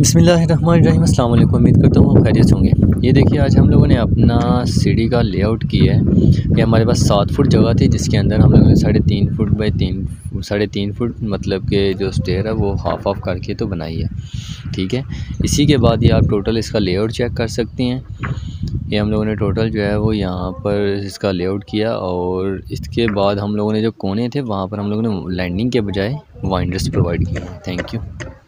बिस्मिल्लाहिर्रहमानिर्रहीम। अस्सलाम वालेकुम। उम्मीद करता हूँ आप खैरियत से होंगे। ये देखिए आज हम लोगों ने अपना सीढ़ी का लेआउट किया है। ये हमारे पास 7 फुट जगह थी जिसके अंदर हम लोगों ने 3.5 फुट मतलब कि जो स्टेयर है वो हाफ करके तो बनाई है। ठीक है, इसी के बाद ये आप टोटल इसका लेआउट चेक कर सकती हैं। ये हम लोगों ने टोटल जो है वो यहाँ पर इसका लेआउट किया और इसके बाद हम लोगों ने जो कोने थे वहाँ पर हम लोगों ने लैंडिंग के बजाय वाइंडर्स प्रोवाइड किए। Thank you.